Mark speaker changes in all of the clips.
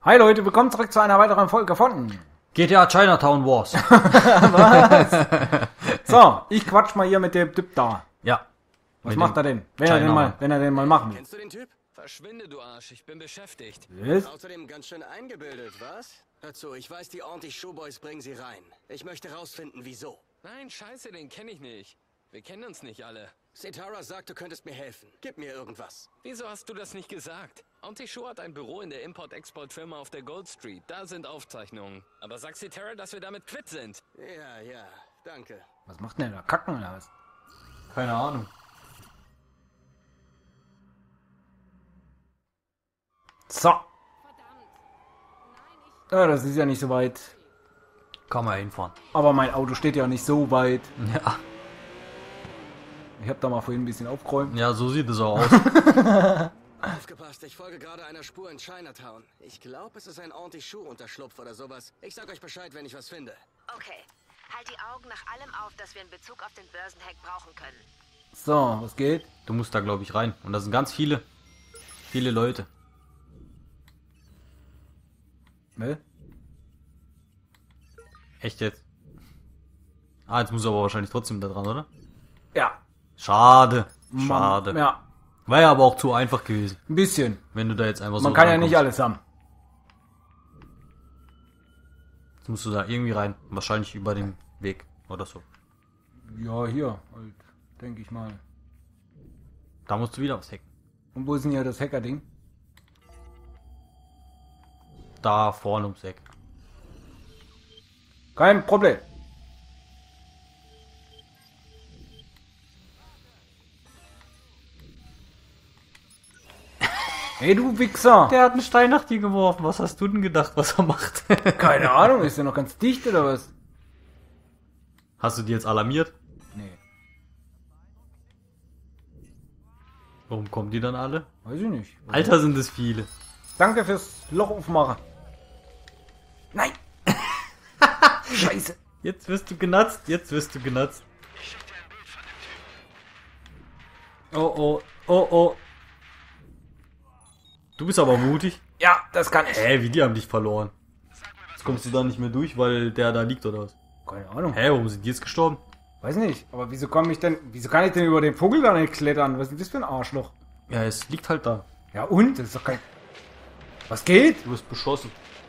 Speaker 1: Hi Leute, willkommen zurück zu einer weiteren Folge von
Speaker 2: GTA Chinatown Wars.
Speaker 1: Was? So, ich quatsch mal hier mit dem Typ da.
Speaker 2: Ja.
Speaker 1: Was macht er denn? Wenn er den mal machen will.
Speaker 3: Kennst du den Typ? Verschwinde, du Arsch. Ich bin beschäftigt.
Speaker 1: Was?
Speaker 3: Außerdem ganz schön eingebildet, was? Hör zu, ich weiß, die ordentlich Showboys bringen sie rein. Ich möchte rausfinden, wieso. Nein, scheiße, den kenne ich nicht. Wir kennen uns nicht alle. Sitara sagt, du könntest mir helfen. Gib mir irgendwas. Wieso hast du das nicht gesagt? Anti-Show hat ein Büro in der Import-Export-Firma auf der Gold Street. Da sind Aufzeichnungen. Aber sag Sitara, dass wir damit quitt sind. Ja, danke.
Speaker 1: Was macht denn der da? Kacken oder was?
Speaker 2: Keine Ahnung.
Speaker 1: So. Ja, das ist ja nicht so weit.
Speaker 2: Kann man ja hinfahren.
Speaker 1: Aber mein Auto steht ja nicht so weit.
Speaker 2: Ja.
Speaker 1: Ich habe da mal vorhin ein bisschen aufgeräumt.
Speaker 2: Ja, so sieht es auch aus.
Speaker 3: Aufgepasst, ich folge gerade einer Spur in Chinatown. Ich glaube, es ist ein ordentlich Schuhunterschlupf oder sowas. Ich sag euch Bescheid, wenn ich was finde.
Speaker 4: Okay. Halt die Augen nach allem auf, das wir in Bezug auf den Börsenhack brauchen können.
Speaker 1: So, was geht?
Speaker 2: Du musst da, glaube ich, rein. Und da sind ganz viele Leute.
Speaker 1: Ne?
Speaker 2: Echt jetzt? Ah, jetzt muss er aber wahrscheinlich trotzdem da dran, oder?
Speaker 1: Ja.
Speaker 2: Schade. Schade.
Speaker 1: Ja,
Speaker 2: War ja aber auch zu einfach gewesen,
Speaker 1: ein bisschen.
Speaker 2: wenn du da jetzt einfach so
Speaker 1: Man kann ja
Speaker 2: rankommst.
Speaker 1: nicht alles haben.
Speaker 2: Jetzt musst du da irgendwie rein. Wahrscheinlich über den Weg oder so.
Speaker 1: Ja, hier, halt, denke ich mal.
Speaker 2: Da musst du wieder was hacken.
Speaker 1: Und wo ist denn hier das Hacker-Ding?
Speaker 2: Da vorne ums Eck.
Speaker 1: Kein Problem. Hey, du Wichser!
Speaker 2: Der hat einen Stein nach dir geworfen. Was hast du denn gedacht, was er macht?
Speaker 1: Keine Ahnung, ist der noch ganz dicht oder was?
Speaker 2: Hast du die jetzt alarmiert?
Speaker 1: Nee,
Speaker 2: Warum kommen die dann alle?
Speaker 1: weiß ich nicht.
Speaker 2: Alter, sind es viele.
Speaker 1: Danke fürs Loch aufmachen. Nein! Scheiße!
Speaker 2: Jetzt wirst du genatzt. Oh. Du bist aber mutig.
Speaker 1: Ja, das kann ich.
Speaker 2: Wie die haben dich verloren. Jetzt kommst du da nicht mehr durch, weil der da liegt oder was?
Speaker 1: Keine Ahnung.
Speaker 2: Warum sind die jetzt gestorben?
Speaker 1: Weiß nicht, aber wieso kann ich denn über den Vogel da nicht klettern? Was ist denn das für ein Arschloch?
Speaker 2: Ja, es liegt halt da.
Speaker 1: Ja und? Das ist doch kein... Was geht?
Speaker 2: Du wirst beschossen.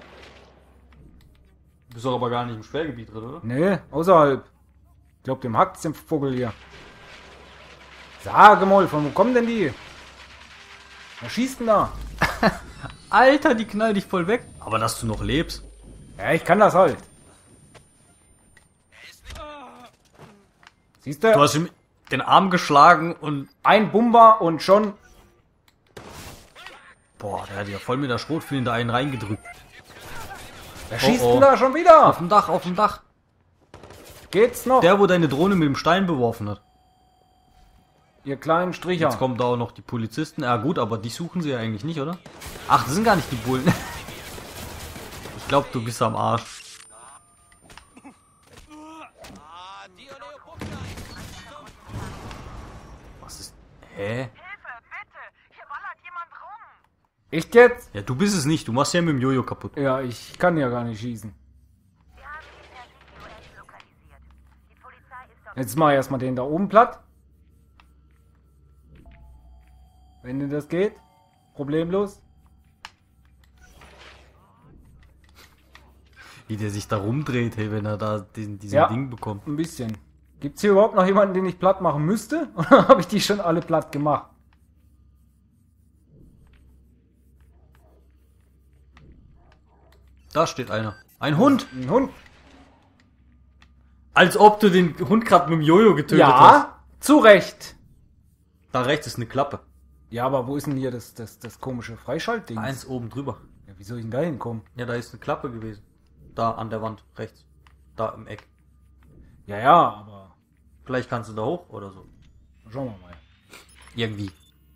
Speaker 2: Du bist doch aber gar nicht im Schwergebiet drin, oder?
Speaker 1: Nee, außerhalb. Ich glaub, dem hackt's den Vogel hier. Sage mal, von wo kommen denn die? Was schießt denn da?
Speaker 2: Alter, die knallen dich voll weg. Aber dass du noch lebst.
Speaker 1: Ja, ich kann das halt. Siehst du?
Speaker 2: Du hast ihm den Arm geschlagen und...
Speaker 1: Ein Bumper und schon...
Speaker 2: Boah, der hat ja voll mit der Schrotflinte einen reingedrückt.
Speaker 1: Wer schießt
Speaker 2: oh.
Speaker 1: denn da schon wieder?
Speaker 2: Auf dem Dach.
Speaker 1: Geht's noch?
Speaker 2: Der, wo deine Drohne mit dem Stein beworfen hat.
Speaker 1: Ihr kleinen Stricher.
Speaker 2: Jetzt kommen da auch noch die Polizisten. Ja gut, aber die suchen sie ja eigentlich nicht, oder? Ach, das sind gar nicht die Bullen. Ich glaube, du bist am Arsch. Was ist... Hä?
Speaker 4: Hilfe, bitte! Hier ballert jemand rum!
Speaker 1: Echt jetzt?
Speaker 2: Ja, du bist es nicht. Du machst ja mit dem Jojo kaputt.
Speaker 1: Ja, ich kann ja gar nicht schießen.
Speaker 4: Wir haben ihn per GPS lokalisiert. Die Polizei ist dort.
Speaker 1: Jetzt mach ich erstmal den da oben platt. Wenn denn das geht. Problemlos.
Speaker 2: Wie der sich da rumdreht, hey, wenn er da diesen
Speaker 1: Ja.
Speaker 2: Ding bekommt.
Speaker 1: Ein bisschen. Gibt's hier überhaupt noch jemanden, den ich platt machen müsste? Oder habe ich die schon alle platt gemacht?
Speaker 2: Da steht einer. Ein Hund!
Speaker 1: Ein Hund?
Speaker 2: Als ob du den Hund gerade mit dem Jojo getötet hast.
Speaker 1: Ja, zu Recht.
Speaker 2: Da rechts ist eine Klappe.
Speaker 1: Ja, aber wo ist denn hier das komische Freischaltding?
Speaker 2: Eins oben drüber.
Speaker 1: Ja, wie soll ich denn da hinkommen?
Speaker 2: Ja, da ist eine Klappe gewesen. Da an der Wand, rechts. Da im Eck.
Speaker 1: Ja, ja, aber
Speaker 2: Vielleicht kannst du da hoch oder so.
Speaker 1: schauen wir mal.
Speaker 2: Irgendwie.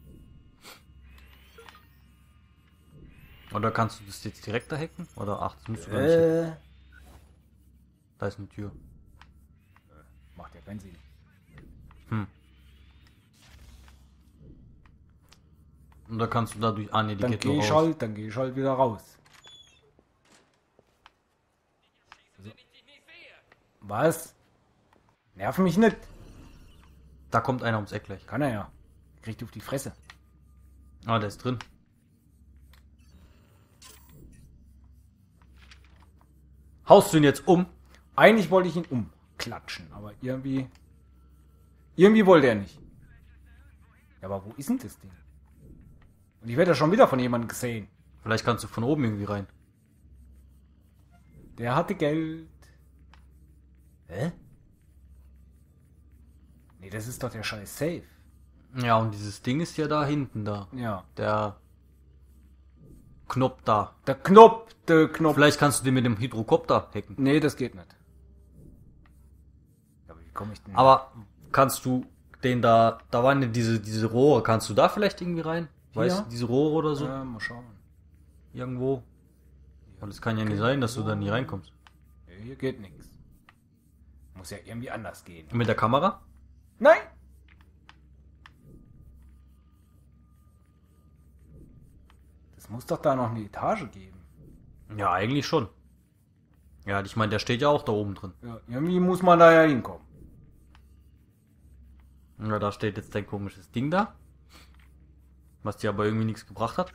Speaker 2: Oder kannst du das jetzt direkt da hacken? Oder ach, das musst du gar nicht hacken. Da ist eine Tür.
Speaker 1: Macht ja keinen Sinn.
Speaker 2: Und da kannst du dadurch... Ah ne, die
Speaker 1: Dann
Speaker 2: geht
Speaker 1: gehe
Speaker 2: nur
Speaker 1: ich
Speaker 2: raus.
Speaker 1: halt, dann gehe ich halt wieder raus. Was? Nerv mich nicht.
Speaker 2: Da kommt einer ums Eck gleich.
Speaker 1: Kann er ja. Kriegt auf die Fresse.
Speaker 2: Ah, der ist drin. Haust du ihn jetzt um?
Speaker 1: Eigentlich wollte ich ihn umklatschen, aber irgendwie wollte er nicht. Ja, aber wo ist denn das Ding? Und ich werde ja schon wieder von jemandem gesehen.
Speaker 2: Vielleicht kannst du von oben irgendwie rein.
Speaker 1: Der hatte Geld.
Speaker 2: Hä?
Speaker 1: Nee, das ist doch der scheiß Safe.
Speaker 2: Ja, und dieses Ding ist ja da hinten da.
Speaker 1: Ja.
Speaker 2: Der Knopf da.
Speaker 1: Der Knopf.
Speaker 2: Vielleicht kannst du den mit dem Hydrokopter hacken.
Speaker 1: Nee, das geht nicht. Aber wie komme ich denn?
Speaker 2: Aber kannst du den da waren ja diese Rohre, kannst du da vielleicht irgendwie rein? Weißt du, diese Rohre oder so?
Speaker 1: Mal schauen.
Speaker 2: Irgendwo. Und es kann ja nicht sein, dass du da nie reinkommst.
Speaker 1: Ja, hier geht nichts. Muss ja irgendwie anders gehen.
Speaker 2: Mit der Kamera?
Speaker 1: Nein! Das muss doch da noch eine Etage geben.
Speaker 2: Ja, eigentlich schon. Ja, ich meine, der steht ja auch da oben drin.
Speaker 1: Ja, irgendwie muss man da ja hinkommen.
Speaker 2: Ja, da steht jetzt dein komisches Ding da. Was dir aber irgendwie nichts gebracht hat.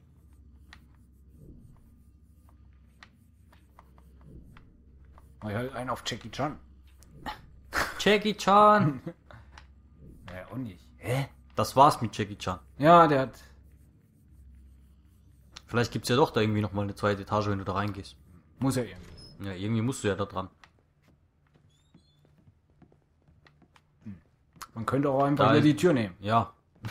Speaker 1: Mach ich halt einen auf Jackie Chan.
Speaker 2: Jackie Chan!
Speaker 1: Naja, auch nicht.
Speaker 2: Hä? Das war's mit Jackie Chan.
Speaker 1: Ja, der hat...
Speaker 2: Vielleicht gibt's ja doch da irgendwie nochmal eine zweite Etage, wenn du da reingehst.
Speaker 1: Muss ja irgendwie.
Speaker 2: Ja, irgendwie musst du ja da dran.
Speaker 1: Man könnte auch einfach
Speaker 2: Da
Speaker 1: hier
Speaker 2: ist-
Speaker 1: die Tür nehmen.
Speaker 2: Ja.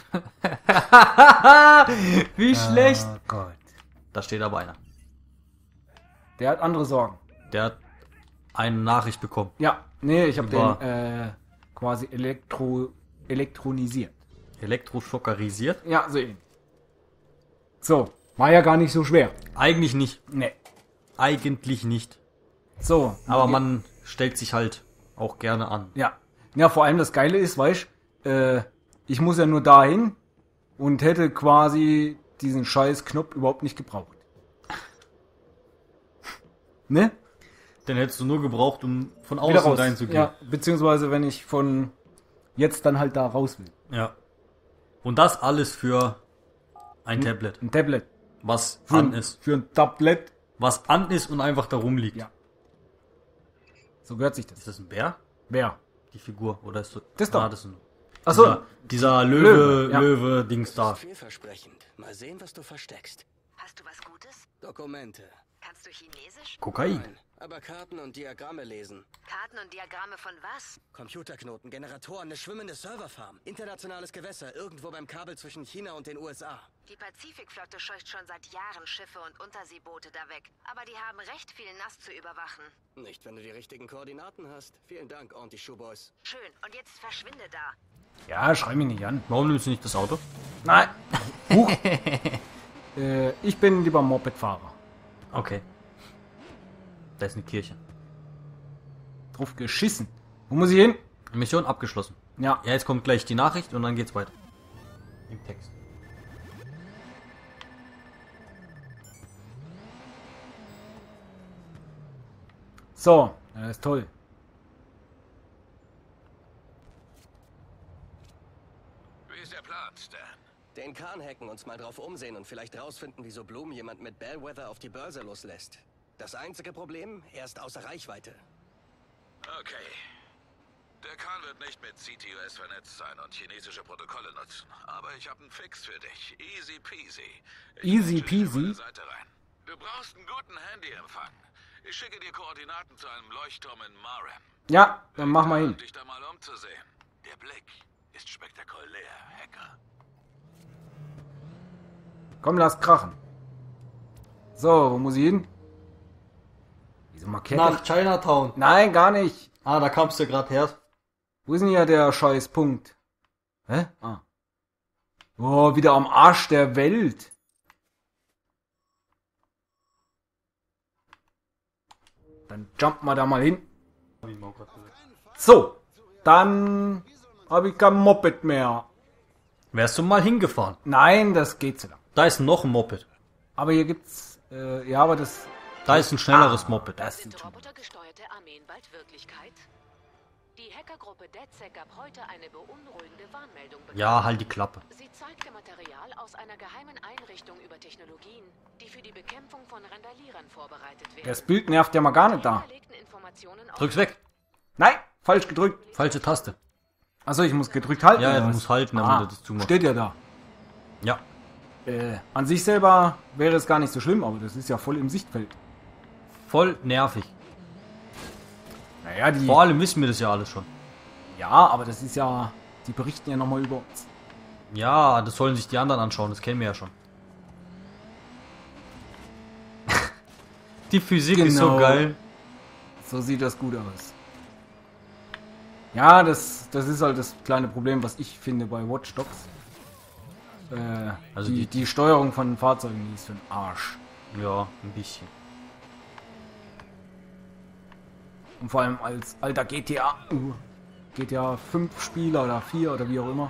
Speaker 2: Wie schlecht!
Speaker 1: Oh Gott.
Speaker 2: Da steht aber einer.
Speaker 1: Der hat andere Sorgen.
Speaker 2: Der hat eine Nachricht bekommen.
Speaker 1: Ja, nee, ich habe
Speaker 2: Über-
Speaker 1: den quasi elektronisiert.
Speaker 2: Elektroschockerisiert?
Speaker 1: Ja, so eben. So, war ja gar nicht so schwer.
Speaker 2: Eigentlich nicht.
Speaker 1: Nee.
Speaker 2: Eigentlich nicht.
Speaker 1: So.
Speaker 2: Aber man stellt sich halt auch gerne an.
Speaker 1: Ja. Ja, vor allem das Geile ist, weißt ich muss ja nur dahin und hätte quasi diesen scheiß Knopf überhaupt nicht gebraucht. Ne?
Speaker 2: Den hättest du nur gebraucht, um von
Speaker 1: Wieder
Speaker 2: außen
Speaker 1: raus.
Speaker 2: reinzugehen.
Speaker 1: Ja, beziehungsweise wenn ich von jetzt dann halt da raus will.
Speaker 2: Ja. Und das alles für ein Tablet,
Speaker 1: Ein Tablet.
Speaker 2: was
Speaker 1: Für
Speaker 2: an
Speaker 1: ein,
Speaker 2: ist.
Speaker 1: Für ein Tablet.
Speaker 2: Was an ist und einfach da rumliegt.
Speaker 1: Ja. So gehört sich das.
Speaker 2: Ist das ein Bär?
Speaker 1: Wer?
Speaker 2: Die Figur? Oder ist
Speaker 1: Das doch.
Speaker 2: Ah, das ist ein...
Speaker 1: Achso.
Speaker 2: Dieser
Speaker 1: Löwe, ja.
Speaker 2: Löwe-Dings da.
Speaker 3: Vielversprechend. Mal sehen, was du versteckst.
Speaker 4: Hast du was Gutes?
Speaker 3: Dokumente.
Speaker 4: Kannst du Chinesisch?
Speaker 2: Kokain.
Speaker 3: Nein, aber Karten und Diagramme lesen.
Speaker 4: Karten und Diagramme von was?
Speaker 3: Computerknoten, Generatoren, eine schwimmende Serverfarm. Internationales Gewässer, irgendwo beim Kabel zwischen China und den USA.
Speaker 4: Die Pazifikflotte scheucht schon seit Jahren Schiffe und Unterseeboote da weg. Aber die haben recht viel Nass zu überwachen.
Speaker 3: Nicht, wenn du die richtigen Koordinaten hast. Vielen Dank, Anti-Shoeboys.
Speaker 4: Schön. Und jetzt verschwinde da.
Speaker 1: Ja, schrei mich nicht an.
Speaker 2: Warum nimmst du nicht das Auto?
Speaker 1: Nein. Huch. Ich bin lieber Mopedfahrer.
Speaker 2: Okay. Da ist eine Kirche.
Speaker 1: Drauf geschissen. Wo muss ich hin?
Speaker 2: Mission abgeschlossen.
Speaker 1: Ja.
Speaker 2: Ja, jetzt kommt gleich die Nachricht und dann geht's weiter. Im Text.
Speaker 1: So, das ist toll.
Speaker 5: Wie ist der Plan, Stan?
Speaker 3: Den Kahn hacken, uns mal drauf umsehen und vielleicht rausfinden, wieso Bloom jemand mit Bellwether auf die Börse loslässt. Das einzige Problem, er ist außer Reichweite.
Speaker 5: Okay. Der Khan wird nicht mit CTOS vernetzt sein und chinesische Protokolle nutzen. Aber ich habe einen Fix für dich. Easy peasy.
Speaker 1: Easy
Speaker 5: Ich stelle dich auf
Speaker 1: peasy?
Speaker 5: meine Seite rein. Du brauchst einen guten Handyempfang. Ich schicke dir Koordinaten zu einem Leuchtturm in Marham.
Speaker 1: Ja, dann mach mal hin.
Speaker 5: Um dich da mal umzusehen. Der Blick ist spektakulär, Hacker.
Speaker 1: Komm, lass krachen. So, wo muss ich hin? Wieso markiert
Speaker 2: Nach
Speaker 1: der?
Speaker 2: Chinatown.
Speaker 1: Nein, gar nicht.
Speaker 2: Ah, da kamst du gerade her.
Speaker 1: Wo ist denn hier der scheiß Punkt? Hä? Ah. Oh, wieder am Arsch der Welt. Dann jumpen wir da mal hin. So, dann habe ich kein Moped mehr.
Speaker 2: Wärst du mal hingefahren?
Speaker 1: Nein, das geht so lang.
Speaker 2: Da ist noch ein Moped.
Speaker 1: Aber hier gibt's, ja, aber das
Speaker 2: Da ist ein schnelleres Moped.
Speaker 1: Das
Speaker 6: Sind
Speaker 1: sieht schon.
Speaker 6: robotergesteuerte Armeen bald Wirklichkeit? Die Hackergruppe DedSec gab heute eine beunruhigende Warnmeldung bekannt.
Speaker 2: Ja, halt die Klappe.
Speaker 6: Sie zeigte Material aus einer geheimen Einrichtung über Technologien, die für die Bekämpfung von Randalierern vorbereitet werden.
Speaker 1: Das Bild nervt ja mal gar nicht da.
Speaker 6: Hinterlegten Informationen auf-
Speaker 2: Drück's weg.
Speaker 1: Nein, falsch gedrückt.
Speaker 2: Falsche Taste.
Speaker 1: Achso, ich muss gedrückt halten.
Speaker 2: Ja,
Speaker 1: oder
Speaker 2: du
Speaker 1: was?
Speaker 2: musst halten, damit er das zumacht.
Speaker 1: Steht ja da.
Speaker 2: Ja.
Speaker 1: An sich selber wäre es gar nicht so schlimm, aber das ist ja voll im Sichtfeld.
Speaker 2: Voll nervig.
Speaker 1: Naja, die...
Speaker 2: Vor allem wissen wir das ja alles schon.
Speaker 1: Ja, aber das ist ja... Die berichten ja nochmal über uns.
Speaker 2: Ja, das sollen sich die anderen anschauen, das kennen wir ja schon. Die Physik ist so
Speaker 1: Genau.
Speaker 2: geil.
Speaker 1: So sieht das gut aus. Ja, das ist halt das kleine Problem, was ich finde bei Watch Dogs.
Speaker 2: Also
Speaker 1: die Steuerung von Fahrzeugen, die ist für den Arsch.
Speaker 2: Ja, ein bisschen.
Speaker 1: Und vor allem als alter GTA 5 Spieler oder 4 oder wie auch immer.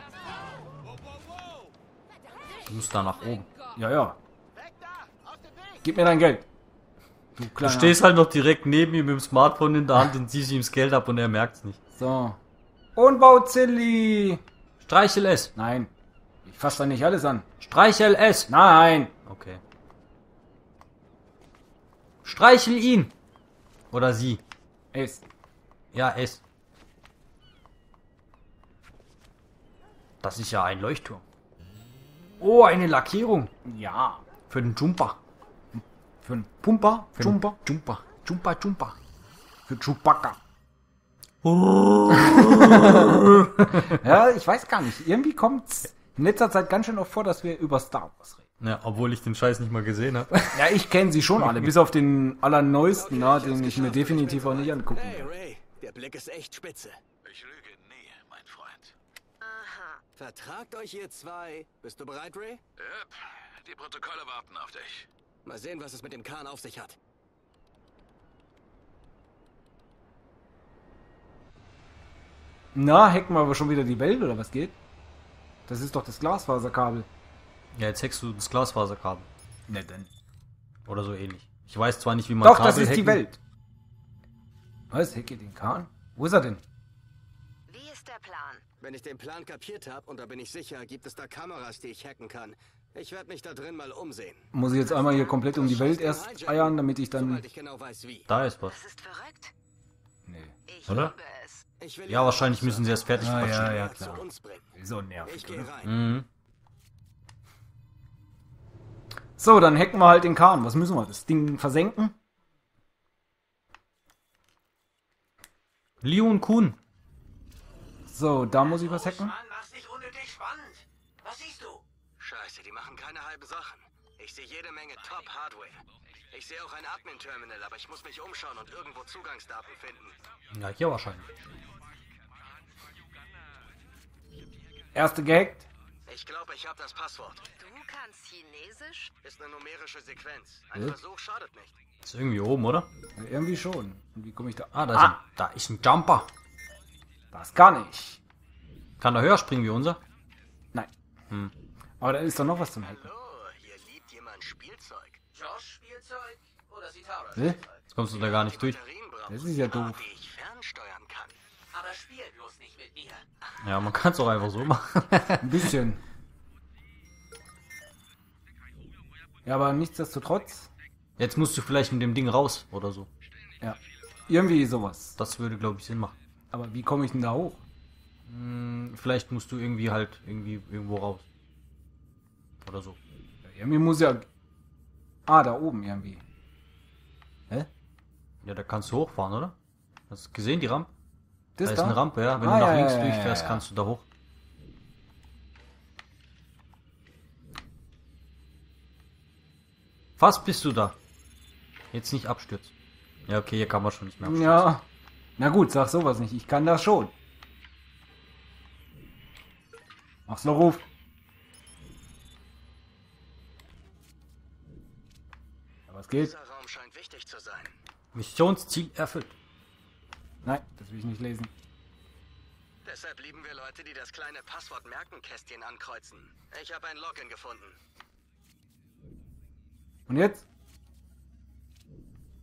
Speaker 2: Du musst da nach oben.
Speaker 1: Ja, ja. Gib mir dein Geld. Du
Speaker 2: Du
Speaker 1: kleiner...
Speaker 2: stehst halt noch direkt neben ihm mit dem Smartphone in der Hand und ziehst ihm das Geld ab und er merkt's nicht.
Speaker 1: So. Und Bauzilli.
Speaker 2: Streichel es.
Speaker 1: Nein. Ich fasse da nicht alles an.
Speaker 2: Streichel es.
Speaker 1: Nein.
Speaker 2: Okay. Streichel ihn. Oder sie.
Speaker 1: Es.
Speaker 2: Ja, es. Das ist ja ein Leuchtturm. Oh, eine Lackierung.
Speaker 1: Ja.
Speaker 2: Für den Jumper.
Speaker 1: Für einen Pumper.
Speaker 2: Für den
Speaker 1: Jumper.
Speaker 2: Jumper. Jumper, Jumper.
Speaker 1: Für Chewbacca.
Speaker 2: Oh.
Speaker 1: Ja, ich weiß gar nicht. Irgendwie kommt's in letzter Zeit ganz schön oft vor, dass wir über Star Wars reden.
Speaker 2: Ja, obwohl ich den Scheiß nicht mal gesehen habe.
Speaker 1: Ja, ich kenne sie schon alle. Bis auf den allerneuesten, na, den ich mir definitiv auch nicht angucken
Speaker 3: Hey,
Speaker 1: will.
Speaker 3: Ray, der Blick ist echt spitze.
Speaker 5: Ich lüge nie, mein Freund.
Speaker 4: Aha.
Speaker 3: Vertragt euch ihr zwei. Bist du bereit, Ray?
Speaker 5: Yep, die Protokolle warten auf dich.
Speaker 3: Mal sehen, was es mit dem Kahn auf sich hat.
Speaker 1: Na, hacken wir aber schon wieder die Welt, oder was geht? Das ist doch das Glasfaserkabel.
Speaker 2: Ja, jetzt hackst du das Glasfaserkabel.
Speaker 1: Ne, denn.
Speaker 2: Oder so ähnlich. Ich weiß zwar nicht, wie man
Speaker 1: Doch,
Speaker 2: Kabel
Speaker 1: das ist die
Speaker 2: hacken-
Speaker 1: Welt. Was? Hacke den Kahn? Wo ist er denn?
Speaker 4: Wie ist der Plan?
Speaker 3: Wenn ich den Plan kapiert habe, und da bin ich sicher, gibt es da Kameras, die ich hacken kann. Ich werde mich da drin mal umsehen.
Speaker 1: Muss ich jetzt einmal hier komplett um die Welt erst eiern, damit ich dann...
Speaker 3: Sobald ich genau weiß, wie.
Speaker 2: Da ist was.
Speaker 4: Das ist verrückt.
Speaker 1: Nee.
Speaker 4: Ich
Speaker 2: Oder?
Speaker 4: liebe es.
Speaker 3: Ich will
Speaker 2: Ja, wahrscheinlich müssen sie erst fertig
Speaker 1: Ja,
Speaker 2: quatschen.
Speaker 1: ja, ja,
Speaker 3: zu
Speaker 1: klar.
Speaker 3: uns bringen.
Speaker 1: So nervig,
Speaker 3: Ich gehe
Speaker 1: oder?
Speaker 3: rein.
Speaker 2: Mhm.
Speaker 1: So, dann hacken wir halt den Kahn. Was müssen wir? Das Ding versenken?
Speaker 2: Leo und Kuhn.
Speaker 1: So, da muss ich was hacken.
Speaker 3: mach's nicht unnötig spannend. Was siehst du? Scheiße, die machen keine halben Sachen. Ich sehe jede Menge Top-Hardware. Ich sehe auch ein Admin-Terminal, aber ich muss mich umschauen und irgendwo Zugangsdaten finden.
Speaker 2: Ja, hier wahrscheinlich.
Speaker 1: Erste gehackt.
Speaker 3: Ich glaube, ich habe das Passwort.
Speaker 4: Du kannst Chinesisch?
Speaker 3: Ist eine numerische Sequenz. Ein Versuch schadet nicht.
Speaker 2: Ist irgendwie oben, oder?
Speaker 1: Ja, irgendwie schon. Und wie komme ich da...
Speaker 2: Ah, da ist ein Jumper.
Speaker 1: Das kann ich.
Speaker 2: Kann er höher springen wie unser?
Speaker 1: Nein. Aber da ist doch noch was zum Hacken.
Speaker 3: Oh, hier liebt jemand Spielzeug.
Speaker 7: Josh Spielzeug oder Sitara
Speaker 1: Hä?
Speaker 2: Jetzt kommst du da gar nicht durch.
Speaker 3: Batterien braucht,
Speaker 1: Das ist ja doof.
Speaker 3: die ich fernsteuern kann.
Speaker 7: Aber spiel bloß nicht mit mir.
Speaker 2: Ja, man kann es auch einfach so machen.
Speaker 1: Ein bisschen. Ja, aber nichtsdestotrotz.
Speaker 2: Jetzt musst du vielleicht mit dem Ding raus oder so.
Speaker 1: Ja. Irgendwie sowas.
Speaker 2: Das würde, glaube ich, Sinn machen.
Speaker 1: Aber wie komme ich denn da hoch?
Speaker 2: Vielleicht musst du irgendwie halt irgendwo raus. Oder so.
Speaker 1: Ja, irgendwie muss ja... Ah, da oben irgendwie. Hä?
Speaker 2: Ja, da kannst du hochfahren, oder? Hast du gesehen, die Rampe?
Speaker 1: Das
Speaker 2: Da ist eine Rampe, ja. Wenn
Speaker 1: Ah,
Speaker 2: du nach
Speaker 1: ja,
Speaker 2: links
Speaker 1: ja, ja,
Speaker 2: durchfährst,
Speaker 1: ja.
Speaker 2: kannst du da hoch. Fast bist du da. Jetzt nicht abstürzen. Ja, okay, hier kann man schon nicht mehr abstürzen.
Speaker 1: Ja. Na gut, sag sowas nicht. Ich kann das schon. Mach's noch Ruf. Ja, was geht?
Speaker 3: Dieser Raum scheint wichtig zu sein.
Speaker 2: Missionsziel erfüllt.
Speaker 1: Nein, das will ich nicht lesen.
Speaker 3: Deshalb lieben wir Leute, die das kleine Passwort-Merken-Kästchen ankreuzen. Ich habe ein Login gefunden.
Speaker 1: Und jetzt?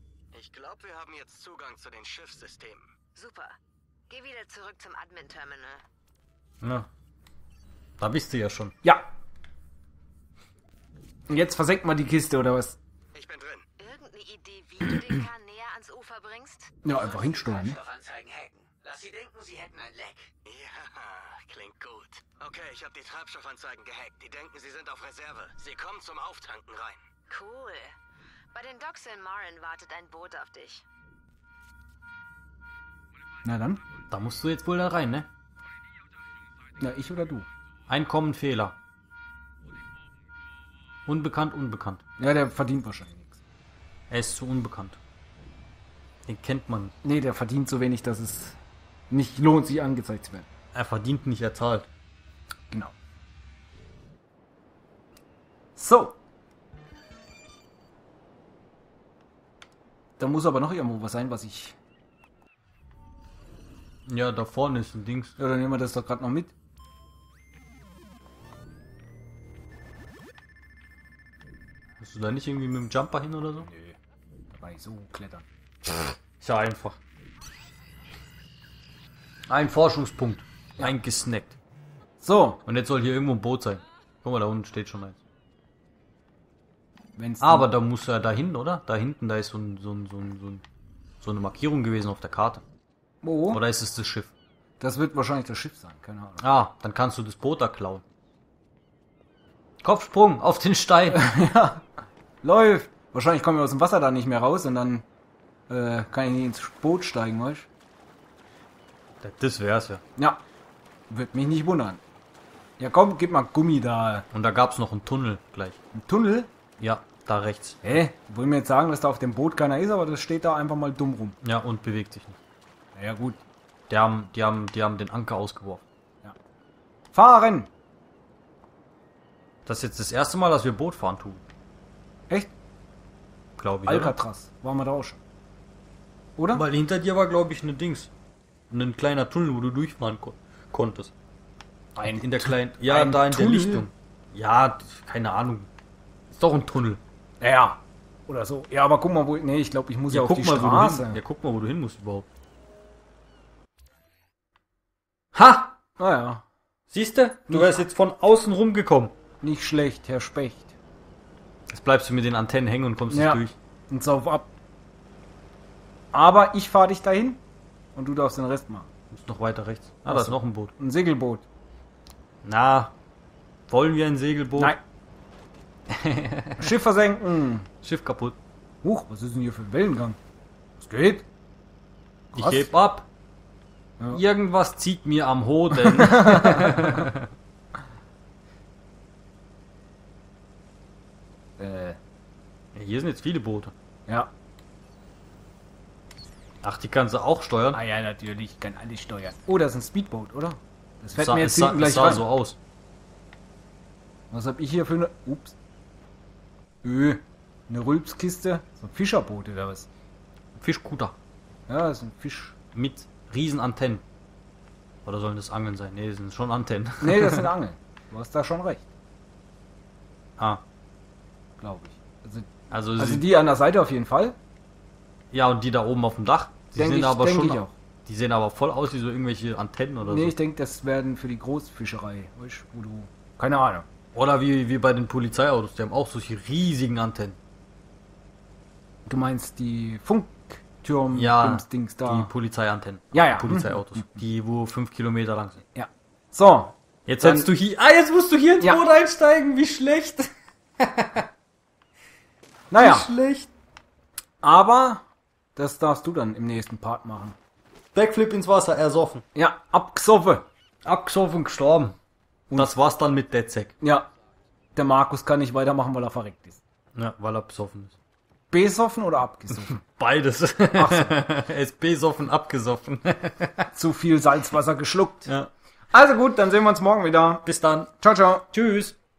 Speaker 3: Ich glaube, wir haben jetzt Zugang zu den Schiffssystemen.
Speaker 4: Super. Geh wieder zurück zum Admin-Terminal.
Speaker 2: Ja. Da bist du ja schon.
Speaker 1: Ja. Und jetzt versenkt mal die Kiste, oder was?
Speaker 3: Ich bin drin.
Speaker 4: Irgendeine Idee, wie du den Kahn näher ans Ufer bringst?
Speaker 1: Ja, einfach hinstellen, ne?
Speaker 7: Treibstoffanzeigen hacken. Lass sie denken, sie hätten ein Leck.
Speaker 3: Ja, klingt gut. Okay, ich habe die Treibstoffanzeigen gehackt. Die denken, sie sind auf Reserve. Sie kommen zum Auftanken rein.
Speaker 4: Cool. Bei den Docks in Marin wartet ein Boot auf dich.
Speaker 1: Na dann.
Speaker 2: Da musst du jetzt wohl da rein, ne?
Speaker 1: Ja, ich oder du?
Speaker 2: Einkommen, Fehler. Unbekannt, unbekannt.
Speaker 1: Ja, der verdient wahrscheinlich nichts.
Speaker 2: Er ist zu unbekannt. Den kennt man nicht.
Speaker 1: Nee, der verdient so wenig, dass es nicht lohnt, sich angezeigt zu werden.
Speaker 2: Er verdient nicht, er zahlt.
Speaker 1: Genau. So. Da muss aber noch irgendwo was sein, was ich...
Speaker 2: Ja, da vorne ist ein Dings.
Speaker 1: Ja, dann nehmen wir das doch gerade noch mit.
Speaker 2: Musst du da nicht irgendwie mit dem Jumper hin oder so?
Speaker 1: Nö. Da war ich so klettern.
Speaker 2: Ist ja einfach. Ein Forschungspunkt. Eingesnackt.
Speaker 1: So.
Speaker 2: Und jetzt soll hier irgendwo ein Boot sein. Guck mal, da unten steht schon eins.
Speaker 1: Wenn's
Speaker 2: Aber da muss er dahin, oder? Da hinten, da ist so eine Markierung gewesen auf der Karte.
Speaker 1: Wo?
Speaker 2: Oder ist es das Schiff?
Speaker 1: Das wird wahrscheinlich das Schiff sein, keine Ahnung.
Speaker 2: Ah, dann kannst du das Boot da klauen. Kopfsprung auf den Stein.
Speaker 1: Ja, läuft. Wahrscheinlich kommen wir aus dem Wasser da nicht mehr raus und dann kann ich nicht ins Boot steigen, weißt du?
Speaker 2: Das wär's ja.
Speaker 1: Ja, wird mich nicht wundern. Ja komm, gib mal Gummi da.
Speaker 2: Und da gab's noch einen Tunnel gleich.
Speaker 1: Ein Tunnel?
Speaker 2: Ja, da rechts.
Speaker 1: Hä? Wollen wir jetzt sagen, dass da auf dem Boot keiner ist, aber das steht da einfach mal dumm rum.
Speaker 2: Ja, und bewegt sich nicht.
Speaker 1: Ja gut.
Speaker 2: Die haben den Anker ausgeworfen.
Speaker 1: Fahren!
Speaker 2: Das ist jetzt das erste Mal, dass wir Boot fahren tun.
Speaker 1: Echt?
Speaker 2: Glaube ich. Oder?
Speaker 1: Alcatraz. Waren wir da auch schon. Oder?
Speaker 2: Weil hinter dir war, glaube ich, eine Dings. Ein kleiner Tunnel, wo du durchfahren konntest. In der kleinen. Ja,
Speaker 1: ein
Speaker 2: da in
Speaker 1: Tunnel?
Speaker 2: der Lichtung. Ja, keine Ahnung. Ist doch ein Tunnel.
Speaker 1: Ja. Oder so. Ja, aber guck mal, wo... Nee, ich glaube, ich muss ja auf die Straße.
Speaker 2: Guck mal, wo du hin musst überhaupt. Ha!
Speaker 1: Naja.
Speaker 2: Siehst du? Du wärst jetzt von außen rumgekommen.
Speaker 1: Nicht schlecht, Herr Specht.
Speaker 2: Jetzt bleibst du mit den Antennen hängen und kommst
Speaker 1: Ja.
Speaker 2: nicht durch.
Speaker 1: Und sauf ab. Aber ich fahre dich dahin und du darfst den Rest machen.
Speaker 2: Du musst noch weiter rechts. Ah,
Speaker 1: Ach
Speaker 2: da ist
Speaker 1: so.
Speaker 2: noch ein Boot.
Speaker 1: Ein Segelboot.
Speaker 2: Na, wollen wir ein Segelboot?
Speaker 1: Nein. Schiff versenken.
Speaker 2: Schiff kaputt.
Speaker 1: Huch, was ist denn hier für ein Wellengang? Was geht?
Speaker 2: Ich
Speaker 1: Was?
Speaker 2: heb ab.
Speaker 1: Ja.
Speaker 2: Irgendwas zieht mir am Hoden. Ja, hier sind jetzt viele Boote.
Speaker 1: Ja.
Speaker 2: Ach, die kannst du auch steuern?
Speaker 1: Ah ja, natürlich. Kann alles steuern. Oh, das ist ein Speedboot, oder? Das fällt
Speaker 2: Sa-
Speaker 1: mir
Speaker 2: es
Speaker 1: jetzt
Speaker 2: sah,
Speaker 1: hinten
Speaker 2: es
Speaker 1: gleich
Speaker 2: sah
Speaker 1: rein.
Speaker 2: so aus.
Speaker 1: Was hab ich hier für eine... Ups. Eine Rülpskiste. So ein Fischerboot oder was?
Speaker 2: Fischkutter.
Speaker 1: Ja, das ist ein Fisch...
Speaker 2: Mit riesen Antennen. Oder sollen das Angeln sein? Nee, das sind schon Antennen.
Speaker 1: Nee, das sind Angeln. Du hast da schon recht,
Speaker 2: Ah,
Speaker 1: glaube ich.
Speaker 2: also,
Speaker 1: Also
Speaker 2: sie,
Speaker 1: die an der Seite auf jeden Fall.
Speaker 2: ja, und die da oben auf dem Dach. Die
Speaker 1: Denke
Speaker 2: sehen
Speaker 1: ich,
Speaker 2: aber
Speaker 1: denke
Speaker 2: schon.
Speaker 1: ich auch.
Speaker 2: Die sehen aber voll aus wie so irgendwelche Antennen oder
Speaker 1: Nee,
Speaker 2: so.
Speaker 1: ich denke, das werden für die Großfischerei. Weißt du, wo du... Keine Ahnung.
Speaker 2: Oder wie bei den Polizeiautos, die haben auch solche riesigen Antennen.
Speaker 1: Du meinst die Funktürm
Speaker 2: Ja,
Speaker 1: Dings
Speaker 2: die
Speaker 1: da.
Speaker 2: Polizeiantennen.
Speaker 1: Ja, ja.
Speaker 2: Polizeiautos. Die, wo 5 Kilometer lang sind.
Speaker 1: Ja. So.
Speaker 2: Jetzt
Speaker 1: Dann-
Speaker 2: setzt du hier. Ah, jetzt musst du hier ins
Speaker 1: Ja.
Speaker 2: Boot einsteigen. Wie schlecht.
Speaker 1: Naja,
Speaker 2: Schlecht.
Speaker 1: aber das darfst du dann im nächsten Part machen.
Speaker 2: Backflip ins Wasser, ersoffen.
Speaker 1: Ja, abgesoffen.
Speaker 2: Abgesoffen, gestorben. Und das war's dann mit Detzek.
Speaker 1: Ja. Der Markus kann nicht weitermachen, weil er verreckt ist.
Speaker 2: Ja, weil er besoffen ist.
Speaker 1: Besoffen oder abgesoffen?
Speaker 2: Beides.
Speaker 1: Ach so.
Speaker 2: Er ist besoffen, abgesoffen.
Speaker 1: Zu viel Salzwasser geschluckt.
Speaker 2: Ja.
Speaker 1: Also gut, dann sehen wir uns morgen wieder.
Speaker 2: Bis dann.
Speaker 1: Ciao, ciao.
Speaker 2: Tschüss.